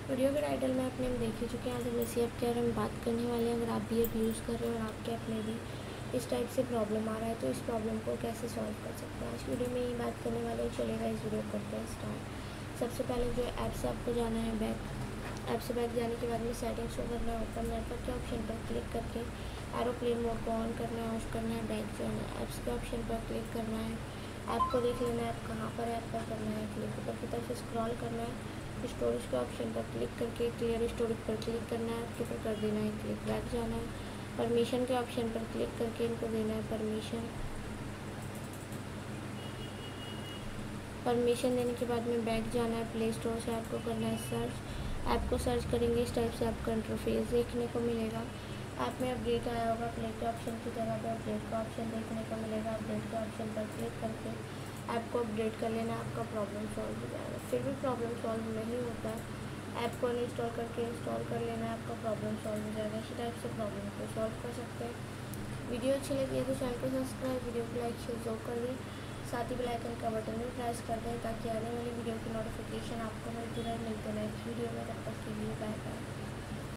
Video के title में आपने देख ही चुके हैं। आज हम इसी ऐप के बारे में बात करने वाले हैं। अगर आप भी ऐप यूज़ कर रहे हो और आपके ऐप में भी इस टाइप से प्रॉब्लम आ रहा है तो इस प्रॉब्लम को कैसे सॉल्व कर सकते हैं, आज वीडियो में यही बात करने वाले हैं। चलेगा, इस वीडियो करते हैं स्टार्ट। सबसे पहले जो ऐप से आपको जाना है बैक। ऐप से बैक जाने के बाद में सेटिंग्स को करना है, ओपन नेटवर्क के ऑप्शन पर क्लिक करके एरोप्लेन मोड को ऑन करना है, ऑफ करना है, बैक जाना है, ऐप्स के ऑप्शन पर क्लिक करना है, ऐप को देख लेना है ऐप कहाँ पर है, ऐप पर करना है क्लिक, ऊपर की तरफ स्क्रॉल करना है, स्टोरेज के ऑप्शन पर क्लिक करके क्लियर स्टोरेज पर क्लिक करना है, ऐप के ऊपर कर देना है क्लिक, बैक जाना है, परमिशन के ऑप्शन पर क्लिक करके इनको देना है परमिशन देने के बाद में बैक जाना है, प्ले स्टोर से ऐप को करना है सर्च। ऐप को सर्च करेंगे, इस टाइप से आपका इंटरफेस देखने को मिलेगा। ऐप में अपडेट आया होगा, प्ले के ऑप्शन की जगह पर अपडेट का ऑप्शन देखने को मिलेगा। अपडेट के ऑप्शन पर क्लिक करके ऐप को अपडेट कर लेना, आपका प्रॉब्लम सॉल्व हो जाएगा। फिर भी प्रॉब्लम सॉल्व नहीं होता है, ऐप को अनइंस्टॉल करके इंस्टॉल कर लेना, आपका प्रॉब्लम सॉल्व हो जाएगा। इसी टाइप से प्रॉब्लम को सॉल्व कर सकते हैं। वीडियो अच्छी लगी है तो चैनल को सब्सक्राइब, वीडियो को लाइक शेयर जरूर कर दें, साथ ही बेल आइकन का बटन भी प्रेस कर दें ताकि आने वाली वीडियो की नोटिफिकेशन आपको मिलती रहे। मिलते हैं नेक्स्ट वीडियो में, तब तक के लिए बाय बाय।